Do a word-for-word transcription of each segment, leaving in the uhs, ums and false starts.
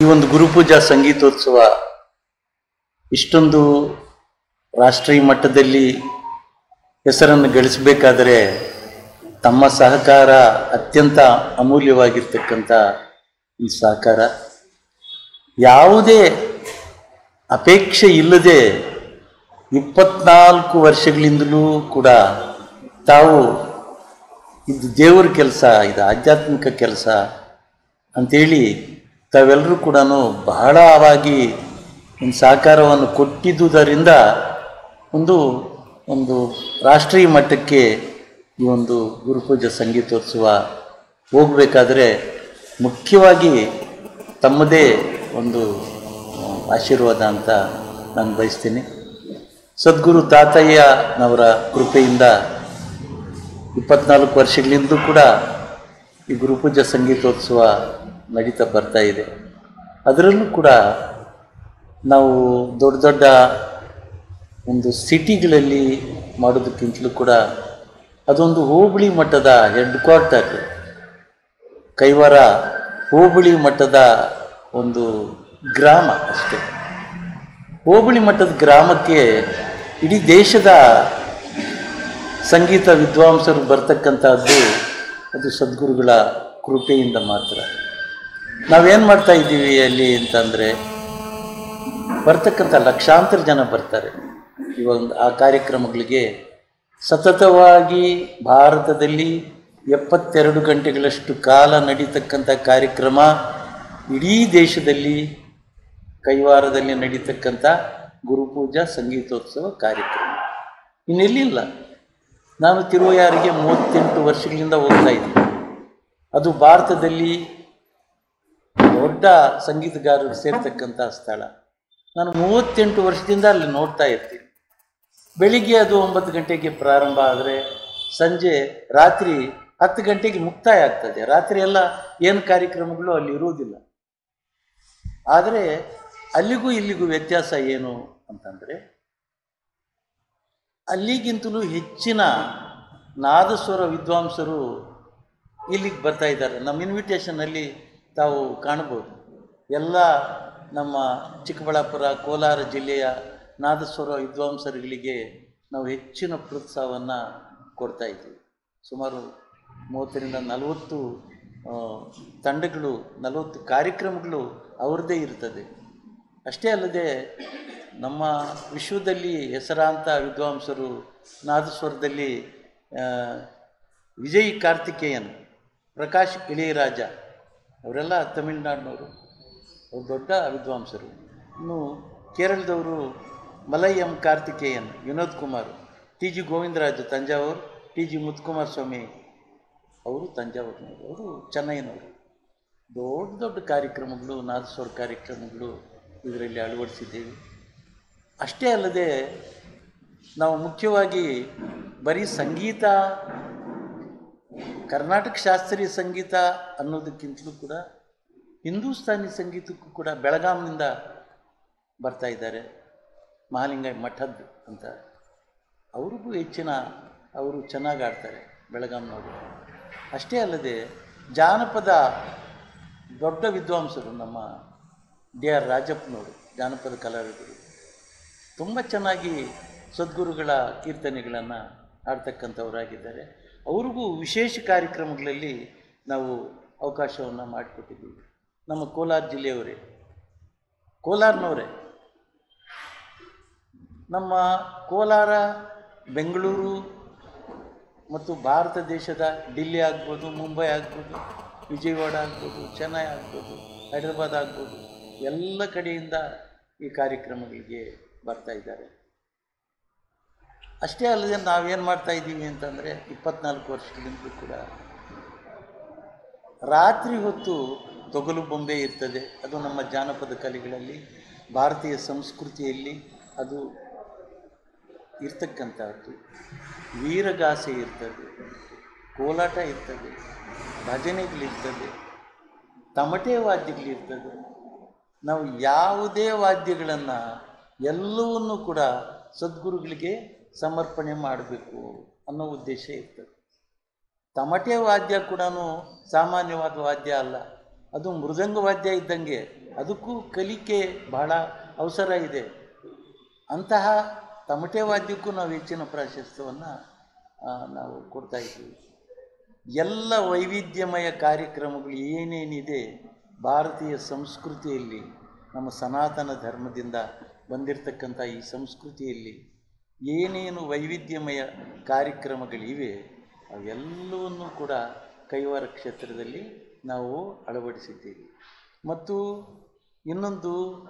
ಈ ಒಂದು ಗುರುಪೂಜಾ ಸಂಗೀತೋತ್ಸವ ಇಷ್ಟೊಂದು ರಾಷ್ಟ್ರೀಯ ಮಟ್ಟದಲ್ಲಿ ಹೆಸರನ್ನು ಗಳಿಸಬೇಕಾದರೆ ತಮ್ಮ ಸಹಕಾರ ಅತ್ಯಂತ ಅಮೂಲ್ಯವಾಗಿರ್ತಕ್ಕಂಥ ಈ ಸಹಕಾರ. ಯಾವುದೇ ಅಪೇಕ್ಷೆ ಇಲ್ಲದೆ ಇಪ್ಪತ್ನಾಲ್ಕು ವರ್ಷಗಳಿಂದಲೂ ಕೂಡ ತಾವು ಇದು ದೇವರ ಕೆಲಸ, ಇದು ಆಧ್ಯಾತ್ಮಿಕ ಕೆಲಸ ಅಂಥೇಳಿ ತಾವೆಲ್ಲರೂ ಕೂಡ ಬಹಳವಾಗಿ ಒಂದು ಸಹಕಾರವನ್ನು ಕೊಟ್ಟಿದ್ದುದರಿಂದ ಒಂದು ಒಂದು ರಾಷ್ಟ್ರೀಯ ಮಟ್ಟಕ್ಕೆ ಈ ಒಂದು ಗುರುಪೂಜಾ ಸಂಗೀತೋತ್ಸವ ಹೋಗಬೇಕಾದ್ರೆ ಮುಖ್ಯವಾಗಿ ತಮ್ಮದೇ ಒಂದು ಆಶೀರ್ವಾದ ಅಂತ ನಾನು ಬಯಸ್ತೀನಿ. ಸದ್ಗುರು ತಾತಯ್ಯನವರ ಕೃಪೆಯಿಂದ ಇಪ್ಪತ್ನಾಲ್ಕು ವರ್ಷಗಳಿಂದಲೂ ಕೂಡ ಈ ಗುರುಪೂಜಾ ಸಂಗೀತೋತ್ಸವ ನಡೀತಾ ಬರ್ತಾ ಇದೆ. ಅದರಲ್ಲೂ ಕೂಡ ನಾವು ದೊಡ್ಡ ದೊಡ್ಡ ಒಂದು ಸಿಟಿಗಳಲ್ಲಿ ಮಾಡೋದಕ್ಕಿಂತಲೂ ಕೂಡ ಅದೊಂದು ಹೋಬಳಿ ಮಟ್ಟದ ಹೆಡ್ ಕ್ವಾರ್ಟರ್, ಕೈವಾರ ಹೋಬಳಿ ಮಟ್ಟದ ಒಂದು ಗ್ರಾಮ ಅಷ್ಟೇ. ಹೋಬಳಿ ಮಟ್ಟದ ಗ್ರಾಮಕ್ಕೆ ಇಡೀ ದೇಶದ ಸಂಗೀತ ವಿದ್ವಾಂಸರು ಬರ್ತಕ್ಕಂಥದ್ದು ಅದು ಸದ್ಗುರುಗಳ ಕೃಪೆಯಿಂದ ಮಾತ್ರ. ನಾವೇನು ಮಾಡ್ತಾ ಇದ್ದೀವಿ ಅಲ್ಲಿ ಅಂತಂದರೆ ಬರ್ತಕ್ಕಂಥ ಲಕ್ಷಾಂತರ ಜನ ಬರ್ತಾರೆ ಈ ಒಂದು ಆ ಕಾರ್ಯಕ್ರಮಗಳಿಗೆ. ಸತತವಾಗಿ ಭಾರತದಲ್ಲಿ ಎಪ್ಪತ್ತೆರಡು ಗಂಟೆಗಳಷ್ಟು ಕಾಲ ನಡೀತಕ್ಕಂಥ ಕಾರ್ಯಕ್ರಮ ಇಡೀ ದೇಶದಲ್ಲಿ ಕೈವಾರದಲ್ಲಿ ನಡೀತಕ್ಕಂಥ ಗುರುಪೂಜಾ ಸಂಗೀತೋತ್ಸವ ಕಾರ್ಯಕ್ರಮ ಇನ್ನೆಲ್ಲಿಲ್ಲ. ನಾನು ತಿರುವಯಾರಿಗೆ ಮೂವತ್ತೆಂಟು ವರ್ಷಗಳಿಂದ ಹೋಗ್ತಾ ಇದ್ದೀನಿ. ಅದು ಭಾರತದಲ್ಲಿ ದೊಡ್ಡ ಸಂಗೀತಗಾರರು ಸೇರ್ತಕ್ಕಂಥ ಸ್ಥಳ. ನಾನು ಮೂವತ್ತೆಂಟು ವರ್ಷದಿಂದ ಅಲ್ಲಿ ನೋಡ್ತಾ ಇರ್ತೀನಿ. ಬೆಳಿಗ್ಗೆ ಅದು ಒಂಬತ್ತು ಗಂಟೆಗೆ ಪ್ರಾರಂಭ ಆದರೆ ಸಂಜೆ ರಾತ್ರಿ ಹತ್ತು ಗಂಟೆಗೆ ಮುಕ್ತಾಯ ಆಗ್ತದೆ. ರಾತ್ರಿ ಎಲ್ಲ ಏನು ಕಾರ್ಯಕ್ರಮಗಳು ಅಲ್ಲಿ ಇರುವುದಿಲ್ಲ. ಆದರೆ ಅಲ್ಲಿಗೂ ಇಲ್ಲಿಗೂ ವ್ಯತ್ಯಾಸ ಏನು ಅಂತಂದರೆ ಅಲ್ಲಿಗಿಂತಲೂ ಹೆಚ್ಚಿನ ನಾದಸ್ವರ ವಿದ್ವಾಂಸರು ಇಲ್ಲಿಗೆ ಬರ್ತಾ ಇದ್ದಾರೆ. ನಮ್ಮ ಇನ್ವಿಟೇಷನಲ್ಲಿ ತಾವು ಕಾಣ್ಬೋದು. ಎಲ್ಲ ನಮ್ಮ ಚಿಕ್ಕಬಳ್ಳಾಪುರ, ಕೋಲಾರ ಜಿಲ್ಲೆಯ ನಾದಸ್ವರ ವಿದ್ವಾಂಸರುಗಳಿಗೆ ನಾವು ಹೆಚ್ಚಿನ ಪ್ರೋತ್ಸಾಹವನ್ನು ಕೊಡ್ತಾ ಇದ್ದೀವಿ. ಸುಮಾರು ಮೂವತ್ತರಿಂದ ನಲವತ್ತು ತಂಡಗಳು, ನಲವತ್ತು ಕಾರ್ಯಕ್ರಮಗಳು ಅವ್ರದ್ದೇ ಇರ್ತದೆ. ಅಷ್ಟೇ ಅಲ್ಲದೆ ನಮ್ಮ ವಿಶ್ವದಲ್ಲಿ ಹೆಸರಾಂತ ವಿದ್ವಾಂಸರು ನಾದಸ್ವರದಲ್ಲಿ ವಿಜಯ್ ಕಾರ್ತಿಕೇಯನ್, ಪ್ರಕಾಶ್ ಇಳೆಯರಾಜ ಅವರೆಲ್ಲ ತಮಿಳುನಾಡಿನವರು, ಅವರು ದೊಡ್ಡ ವಿದ್ವಾಂಸರು. ಇನ್ನು ಕೇರಳದವರು Malai M Karthikeyan, Vinod Kumar, T G Govindaraju Thanjavur, T G Muthukumara Swami ಅವರು ತಂಜಾವೂರಿನವರು, ಅವರು ಚೆನ್ನೈನವರು. ದೊಡ್ಡ ದೊಡ್ಡ ಕಾರ್ಯಕ್ರಮಗಳು, ನಾದಸ್ವರ ಕಾರ್ಯಕ್ರಮಗಳು ಇದರಲ್ಲಿ ಅಳವಡಿಸಿದ್ದೇವೆ. ಅಷ್ಟೇ ಅಲ್ಲದೆ ನಾವು ಮುಖ್ಯವಾಗಿ ಬರೀ ಸಂಗೀತ, ಕರ್ನಾಟಕ ಶಾಸ್ತ್ರೀಯ ಸಂಗೀತ ಅನ್ನೋದಕ್ಕಿಂತಲೂ ಕೂಡ ಹಿಂದೂಸ್ತಾನಿ ಸಂಗೀತಕ್ಕೂ ಕೂಡ ಬೆಳಗಾಂನಿಂದ ಬರ್ತಾ ಇದ್ದಾರೆ. ಮಹಾಲಿಂಗ ಮಠದ್ದು ಅಂತ ಅವ್ರಿಗೂ ಹೆಚ್ಚಿನ ಅವರು ಚೆನ್ನಾಗಿ ಆಡ್ತಾರೆ ಬೆಳಗಾಂನವರು. ಅಷ್ಟೇ ಅಲ್ಲದೆ ಜಾನಪದ ದೊಡ್ಡ ವಿದ್ವಾಂಸರು ನಮ್ಮ ಡಿ ಆರ್ ರಾಜಪ್ಪನವರು, ಜಾನಪದ ಕಲಾವಿದರು, ತುಂಬ ಚೆನ್ನಾಗಿ ಸದ್ಗುರುಗಳ ಕೀರ್ತನೆಗಳನ್ನು ಆಡ್ತಕ್ಕಂಥವರಾಗಿದ್ದಾರೆ. ಅವ್ರಿಗೂ ವಿಶೇಷ ಕಾರ್ಯಕ್ರಮಗಳಲ್ಲಿ ನಾವು ಅವಕಾಶವನ್ನು ಮಾಡಿಕೊಟ್ಟಿದ್ದೀವಿ. ನಮ್ಮ ಕೋಲಾರ ಜಿಲ್ಲೆಯವರೇ, ಕೋಲಾರನವರೇ, ನಮ್ಮ ಕೋಲಾರ, ಬೆಂಗಳೂರು ಮತ್ತು ಭಾರತ ದೇಶದ ಡಿಲ್ಲಿ ಆಗ್ಬೋದು, ಮುಂಬೈ ಆಗ್ಬೋದು, ವಿಜಯವಾಡ ಆಗ್ಬೋದು, ಚೆನ್ನೈ ಆಗ್ಬೋದು, ಹೈದರಾಬಾದ್ ಆಗ್ಬೋದು, ಎಲ್ಲ ಕಡೆಯಿಂದ ಈ ಕಾರ್ಯಕ್ರಮಗಳಿಗೆ ಬರ್ತಾ ಇದ್ದಾರೆ. ಅಷ್ಟೇ ಅಲ್ಲದೆ ನಾವೇನು ಮಾಡ್ತಾ ಇದ್ದೀವಿ ಅಂತಂದರೆ ಇಪ್ಪತ್ನಾಲ್ಕು ವರ್ಷಗಳಿಂದಲೂ ಕೂಡ ರಾತ್ರಿ ಹೊತ್ತು ತೊಗಲು ಬೊಂಬೆ ಇರ್ತದೆ. ಅದು ನಮ್ಮ ಜಾನಪದ ಕಲೆಗಳಲ್ಲಿ, ಭಾರತೀಯ ಸಂಸ್ಕೃತಿಯಲ್ಲಿ ಅದು ಇರ್ತಕ್ಕಂಥದ್ದು. ವೀರಗಾಸೆ ಇರ್ತದೆ, ಕೋಲಾಟ ಇರ್ತದೆ, ಭಜನೆಗಳಿರ್ತದೆ, ತಮಟೆ ವಾದ್ಯಗಳಿರ್ತದೆ. ನಾವು ಯಾವುದೇ ವಾದ್ಯಗಳನ್ನು ಎಲ್ಲವನ್ನೂ ಕೂಡ ಸದ್ಗುರುಗಳಿಗೆ ಸಮರ್ಪಣೆ ಮಾಡಬೇಕು ಅನ್ನೋ ಉದ್ದೇಶ ಇರ್ತದೆ. ತಮಟೆ ವಾದ್ಯ ಕೂಡ ಸಾಮಾನ್ಯವಾದ ವಾದ್ಯ ಅಲ್ಲ, ಅದು ಮೃದಂಗ ವಾದ್ಯ ಇದ್ದಂಗೆ. ಅದಕ್ಕೂ ಕಲಿಕೆ ಬಹಳ ಅವಸರ ಇದೆ. ಅಂತಹ ತಮಟೆ ವಾದ್ಯಕ್ಕೂ ನಾವು ಹೆಚ್ಚಿನ ಪ್ರಾಶಸ್ತ್ಯವನ್ನು ನಾವು ಕೊಡ್ತಾ ಇದ್ದೀವಿ. ಎಲ್ಲ ವೈವಿಧ್ಯಮಯ ಕಾರ್ಯಕ್ರಮಗಳು ಏನೇನಿದೆ ಭಾರತೀಯ ಸಂಸ್ಕೃತಿಯಲ್ಲಿ, ನಮ್ಮ ಸನಾತನ ಧರ್ಮದಿಂದ ಬಂದಿರತಕ್ಕಂಥ ಈ ಸಂಸ್ಕೃತಿಯಲ್ಲಿ ಏನೇನು ವೈವಿಧ್ಯಮಯ ಕಾರ್ಯಕ್ರಮಗಳಿವೆ ಅವೆಲ್ಲವನ್ನೂ ಕೂಡ ಕೈವಾರ ಕ್ಷೇತ್ರದಲ್ಲಿ ನಾವು ಅಳವಡಿಸಿದ್ದೀವಿ. ಮತ್ತು ಇನ್ನೊಂದು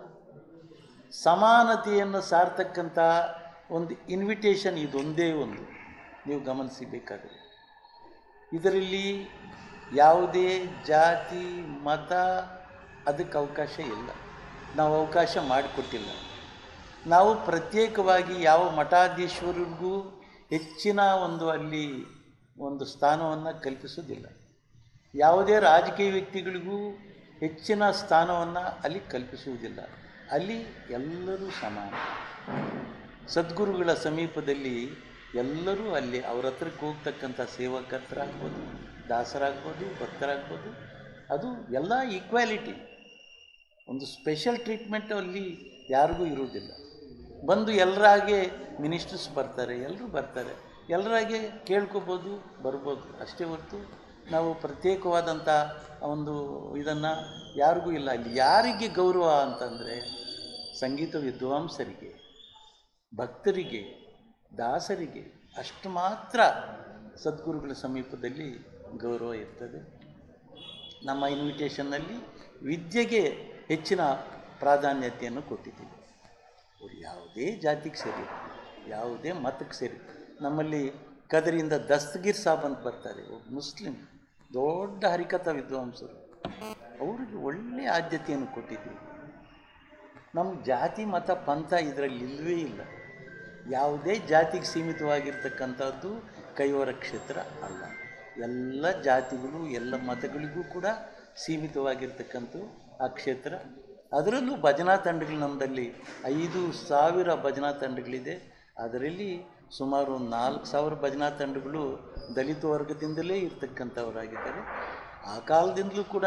ಸಮಾನತೆಯನ್ನು ಸಾರ್ತಕ್ಕಂಥ ಒಂದು ಇನ್ವಿಟೇಷನ್ ಇದೊಂದೇ ಒಂದು ನೀವು ಗಮನಿಸಬೇಕಾದರೆ. ಇದರಲ್ಲಿ ಯಾವುದೇ ಜಾತಿ ಮತ ಅದಕ್ಕೆ ಅವಕಾಶ ಇಲ್ಲ, ನಾವು ಅವಕಾಶ ಮಾಡಿಕೊಟ್ಟಿಲ್ಲ. ನಾವು ಪ್ರತ್ಯೇಕವಾಗಿ ಯಾವ ಮಠಾಧೀಶ್ವರಿಗೂ ಹೆಚ್ಚಿನ ಒಂದು ಅಲ್ಲಿ ಒಂದು ಸ್ಥಾನವನ್ನು ಕಲ್ಪಿಸೋದಿಲ್ಲ. ಯಾವುದೇ ರಾಜಕೀಯ ವ್ಯಕ್ತಿಗಳಿಗೂ ಹೆಚ್ಚಿನ ಸ್ಥಾನವನ್ನು ಅಲ್ಲಿ ಕಲ್ಪಿಸುವುದಿಲ್ಲ. ಅಲ್ಲಿ ಎಲ್ಲರೂ ಸಮಾನ. ಸದ್ಗುರುಗಳ ಸಮೀಪದಲ್ಲಿ ಎಲ್ಲರೂ ಅಲ್ಲಿ ಅವ್ರ ಹತ್ರಕ್ಕೆ ಹೋಗ್ತಕ್ಕಂಥ ಸೇವಕರ್ತರಾಗ್ಬೋದು, ದಾಸರಾಗ್ಬೋದು, ಭಕ್ತರಾಗ್ಬೋದು, ಅದು ಎಲ್ಲ ಈಕ್ವಾಲಿಟಿ. ಒಂದು ಸ್ಪೆಷಲ್ ಟ್ರೀಟ್ಮೆಂಟ್ ಅಲ್ಲಿ ಯಾರಿಗೂ ಇರುವುದಿಲ್ಲ. ಬಂದು ಎಲ್ಲರಾಗೆ ಮಿನಿಸ್ಟರ್ಸ್ ಬರ್ತಾರೆ, ಎಲ್ಲರೂ ಬರ್ತಾರೆ, ಎಲ್ಲರಾಗೆ ಕೇಳ್ಕೊಬೋದು, ಬರ್ಬೋದು, ಅಷ್ಟೇ ಹೊರತು ನಾವು ಪ್ರತ್ಯೇಕವಾದಂಥ ಒಂದು ಇದನ್ನು ಯಾರಿಗೂ ಇಲ್ಲ. ಇಲ್ಲಿ ಯಾರಿಗೆ ಗೌರವ ಅಂತಂದರೆ ಸಂಗೀತ ವಿದ್ವಾಂಸರಿಗೆ, ಭಕ್ತರಿಗೆ, ದಾಸರಿಗೆ ಅಷ್ಟು ಮಾತ್ರ ಸದ್ಗುರುಗಳ ಸಮೀಪದಲ್ಲಿ ಗೌರವ ಇರ್ತದೆ. ನಮ್ಮ ಇನ್ವಿಟೇಷನ್ನಲ್ಲಿ ವಿದ್ಯೆಗೆ ಹೆಚ್ಚಿನ ಪ್ರಾಧಾನ್ಯತೆಯನ್ನು ಕೊಟ್ಟಿದ್ದೀವಿ. ಅವ್ರು ಯಾವುದೇ ಜಾತಿಗೆ ಸೇರಿ, ಯಾವುದೇ ಮತಕ್ಕೆ ಸೇರಿ. ನಮ್ಮಲ್ಲಿ ಕದರಿಂದ ದಸ್ತಗೀರ್ ಸಾಬ್ ಅಂತ ಬರ್ತಾರೆ, ಮುಸ್ಲಿಂ ದೊಡ್ಡ ಹರಿಕಥಾ ವಿದ್ವಾಂಸರು, ಅವರಿಗೆ ಒಳ್ಳೆಯ ಆದ್ಯತೆಯನ್ನು ಕೊಟ್ಟಿದ್ದೀವಿ. ನಮ್ಮ ಜಾತಿ ಮತ ಪಂಥ ಇದರಲ್ಲಿ ಇಲ್ಲವೇ ಇಲ್ಲ. ಯಾವುದೇ ಜಾತಿಗೆ ಸೀಮಿತವಾಗಿರ್ತಕ್ಕಂಥದ್ದು ಕೈವಾರ ಕ್ಷೇತ್ರ ಅಲ್ಲ. ಎಲ್ಲ ಜಾತಿಗಳು ಎಲ್ಲ ಮತಗಳಿಗೂ ಕೂಡ ಸೀಮಿತವಾಗಿರ್ತಕ್ಕಂಥ ಆ ಕ್ಷೇತ್ರ. ಅದರಲ್ಲೂ ಭಜನಾ ತಂಡಗಳು ನಮ್ಮದಲ್ಲಿ ಐದು ಸಾವಿರ ಭಜನಾ ತಂಡಗಳಿದೆ. ಅದರಲ್ಲಿ ಸುಮಾರು ಒಂದು ನಾಲ್ಕು ಸಾವಿರ ಭಜನಾ ತಂಡಗಳು ದಲಿತ ವರ್ಗದಿಂದಲೇ ಇರ್ತಕ್ಕಂಥವರಾಗಿದ್ದಾರೆ. ಆ ಕಾಲದಿಂದಲೂ ಕೂಡ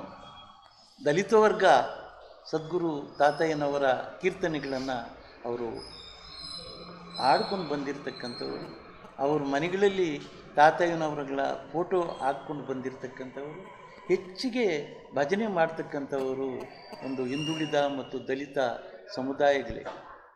ದಲಿತ ವರ್ಗ ಸದ್ಗುರು ತಾತಯ್ಯನವರ ಕೀರ್ತನೆಗಳನ್ನು ಅವರು ಹಾಡ್ಕೊಂಡು ಬಂದಿರತಕ್ಕಂಥವರು. ಅವ್ರ ಮನೆಗಳಲ್ಲಿ ತಾತಯ್ಯನವರುಗಳ ಫೋಟೋ ಹಾಕ್ಕೊಂಡು ಬಂದಿರತಕ್ಕಂಥವರು. ಹೆಚ್ಚಿಗೆ ಭಜನೆ ಮಾಡ್ತಕ್ಕಂಥವರು ಒಂದು ಹಿಂದುಳಿದ ಮತ್ತು ದಲಿತ ಸಮುದಾಯಗಳೇ.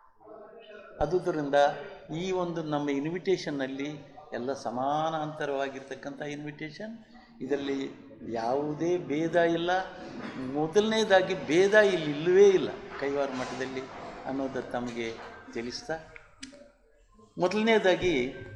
ಆದುದರಿಂದ ಈ ಒಂದು ನಮ್ಮ ಇನ್ವಿಟೇಷನ್ನಲ್ಲಿ ಎಲ್ಲ ಸಮಾನಾಂತರವಾಗಿರ್ತಕ್ಕಂಥ ಇನ್ವಿಟೇಷನ್. ಇದರಲ್ಲಿ ಯಾವುದೇ ಭೇದ ಇಲ್ಲ. ಮೊದಲನೇದಾಗಿ ಭೇದ ಇಲ್ಲಿ ಇಲ್ಲವೇ ಇಲ್ಲ ಕೈವಾರ ಮಠದಲ್ಲಿ ಅನ್ನೋದು ತಮಗೆ ತಿಳಿಸ್ತಾ, ಮೊದಲನೇದಾಗಿ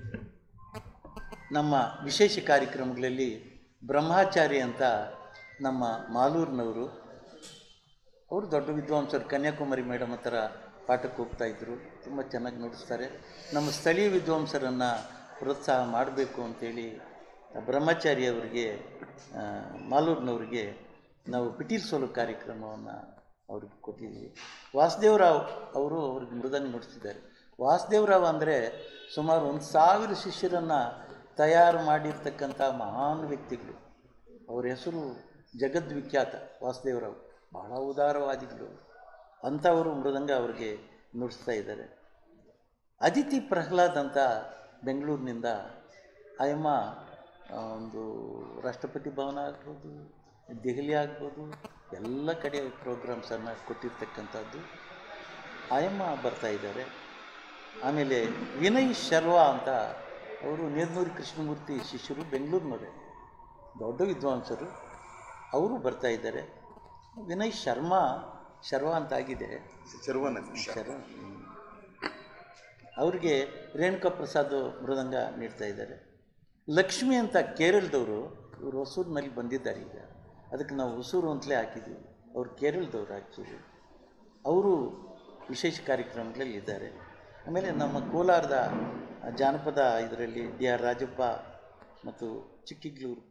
ನಮ್ಮ ವಿಶೇಷ ಕಾರ್ಯಕ್ರಮಗಳಲ್ಲಿ ಬ್ರಹ್ಮಚಾರಿ ಅಂತ ನಮ್ಮ ಮಾಲೂರಿನವರು, ಅವರು ದೊಡ್ಡ ವಿದ್ವಾಂಸರು, ಕನ್ಯಾಕುಮಾರಿ ಮೇಡಮ್ ಹತ್ರ ಪಾಠಕ್ಕೆ ಹೋಗ್ತಾಯಿದ್ರು, ತುಂಬ ಚೆನ್ನಾಗಿ ನುಡಿಸ್ತಾರೆ. ನಮ್ಮ ಸ್ಥಳೀಯ ವಿದ್ವಾಂಸರನ್ನು ಪ್ರೋತ್ಸಾಹ ಮಾಡಬೇಕು ಅಂಥೇಳಿ ಬ್ರಹ್ಮಚಾರಿ ಅವರಿಗೆ, ಮಾಲೂರಿನವ್ರಿಗೆ ನಾವು ಪಿಟೀಲ್ ಸೋಲು ಕಾರ್ಯಕ್ರಮವನ್ನು ಅವ್ರಿಗೆ ಕೊಟ್ಟಿದ್ದೀವಿ. ವಾಸುದೇವರಾವ್ ಅವರು ಅವ್ರಿಗೆ ಮೃದಂಗ ನುಡಿಸ್ತಿದ್ದಾರೆ. ವಾಸುದೇವರಾವ್ ಅಂದರೆ ಸುಮಾರು ಒಂದು ಸಾವಿರ ಶಿಷ್ಯರನ್ನು ತಯಾರು ಮಾಡಿರ್ತಕ್ಕಂಥ ಮಹಾನ್ ವ್ಯಕ್ತಿಗಳು. ಅವರ ಹೆಸರು ಜಗದ್ವಿಖ್ಯಾತ. ವಾಸುದೇವರಾವ್ ಬಹಳ ಉದಾರವಾದಿಗಳು. ಅಂಥವರು ಮೃದಂಗ ಅವ್ರಿಗೆ ನುಡಿಸ್ತಾ ಇದ್ದಾರೆ. ಅದಿತಿ ಪ್ರಹ್ಲಾದ್ ಅಂತ ಬೆಂಗಳೂರಿನಿಂದ, ಆಯಮ್ಮ ಒಂದು ರಾಷ್ಟ್ರಪತಿ ಭವನ ಆಗ್ಬೋದು, ದೆಹಲಿ ಆಗ್ಬೋದು, ಎಲ್ಲ ಕಡೆ ಪ್ರೋಗ್ರಾಮ್ಸನ್ನು ಕೊಟ್ಟಿರ್ತಕ್ಕಂಥದ್ದು. ಆಯಮ್ಮ ಬರ್ತಾ ಇದ್ದಾರೆ. ಆಮೇಲೆ ವಿನಯ್ ಶರ್ವಾ ಅಂತ, ಅವರು ನೇರ್ನೂರಿ ಕೃಷ್ಣಮೂರ್ತಿ ಶಿಷ್ಯರು, ಬೆಂಗಳೂರಿನವರೇ, ದೊಡ್ಡ ವಿದ್ವಾಂಸರು, ಅವರು ಬರ್ತಾ ಇದ್ದಾರೆ. ವಿನಯ್ ಶರ್ಮಾ ಶರ್ವಾ ಅಂತ ಆಗಿದೆ, ಶರ್ವನ ಶರ್ವ ಅವ್ರಿಗೆ ರೇಣುಕಾ ಪ್ರಸಾದ್ ಮೃದಂಗ ನೀಡ್ತಾ ಇದ್ದಾರೆ. ಲಕ್ಷ್ಮಿ ಅಂತ ಕೇರಳದವರು, ಇವರು ಹೊಸೂರಿನಲ್ಲಿ ಬಂದಿದ್ದಾರೆ ಈಗ, ಅದಕ್ಕೆ ನಾವು ಹೊಸೂರು ಅಂತಲೇ ಹಾಕಿದ್ದೀವಿ. ಅವರು ಕೇರಳದವರು ಆ್ಯಕ್ಚುಲಿ, ಅವರು ವಿಶೇಷ ಕಾರ್ಯಕ್ರಮಗಳಲ್ಲಿ ಇದ್ದಾರೆ. ಆಮೇಲೆ ನಮ್ಮ ಕೋಲಾರದ ಜಾನಪದ ಇದರಲ್ಲಿ ಡಿ ಆರ್ ರಾಜಪ್ಪ ಮತ್ತು ಚಿಕ್ಕಿಗ್ಲೂರು